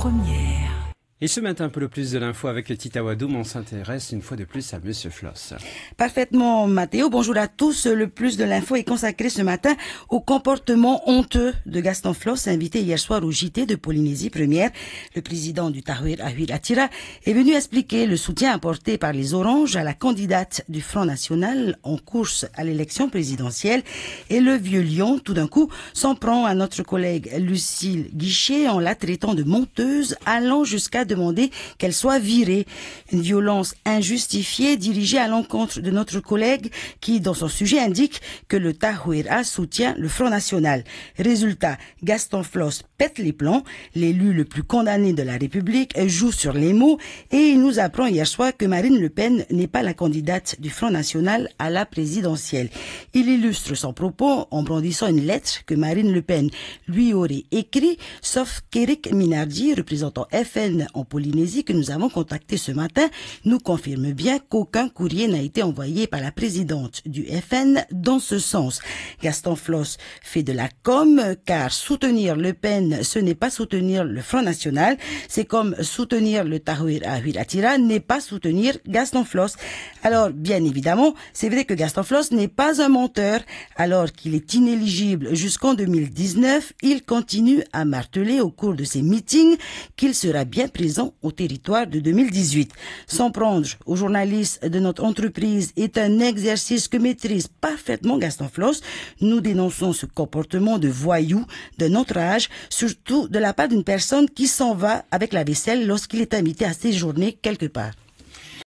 Première. Et ce matin, un peu le plus de l'info avec Tita Wadoum, on s'intéresse une fois de plus à Monsieur Floss. Parfaitement, Mathéo. Bonjour à tous. Le plus de l'info est consacré ce matin au comportement honteux de Gaston Floss, invité hier soir au JT de Polynésie Première. Le président du Tahuir Ahwil Atira est venu expliquer le soutien apporté par les Oranges à la candidate du Front National en course à l'élection présidentielle. Et le vieux lion, tout d'un coup, s'en prend à notre collègue Lucille Guichet en la traitant de menteuse, allant jusqu'à demander qu'elle soit virée. Une violence injustifiée dirigée à l'encontre de notre collègue qui, dans son sujet, indique que le Tahuira soutient le Front National. Résultat, Gaston Floss pète les plombs. L'élu le plus condamné de la République joue sur les mots et il nous apprend hier soir que Marine Le Pen n'est pas la candidate du Front National à la présidentielle. Il illustre son propos en brandissant une lettre que Marine Le Pen lui aurait écrite, sauf qu'Éric Minardi, représentant FN en Polynésie, que nous avons contacté ce matin, nous confirme bien qu'aucun courrier n'a été envoyé par la présidente du FN dans ce sens. Gaston Floss fait de la com, car soutenir Le Pen, ce n'est pas soutenir le Front National, c'est comme soutenir le Tahuir Ahwil Atira n'est pas soutenir Gaston Floss. Alors, bien évidemment, c'est vrai que Gaston Floss n'est pas un menteur. Alors qu'il est inéligible jusqu'en 2019, il continue à marteler au cours de ses meetings qu'il sera bien présent au territoire de 2018. S'en prendre aux journalistes de notre entreprise est un exercice que maîtrise parfaitement Gaston Floss. Nous dénonçons ce comportement de voyou de notre âge, surtout de la part d'une personne qui s'en va avec la vaisselle lorsqu'il est invité à séjourner quelque part.